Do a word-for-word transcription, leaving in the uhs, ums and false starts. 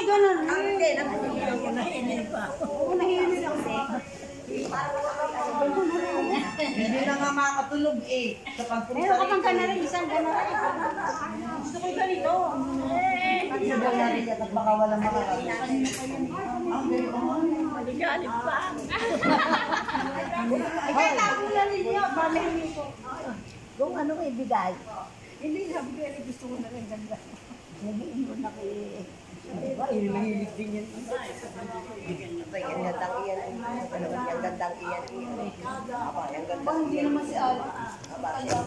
ay ganun. Hindi, nakuhinin pa. Unahinin ako. Hindi na nga makatulog eh. Sa pagpunta Meron ka pang ganun rin, isang ganun rin. Gusto ko ganito. Hindi ba nga rin at baka walang makakalimutan. Ang ganoon. Maligalit pa. Ay, tago na rin niya. Balahin ko. Kung ano ibigay. Hindi, sabi ko yan, gusto ko na rin ganda. Nag-iingon ako eh. Diba, mahilig din yan. Ay, ang gandang iyan. Ano, ang gandang iyan. Aba, ang gandang Hindi iyan. naman si Al.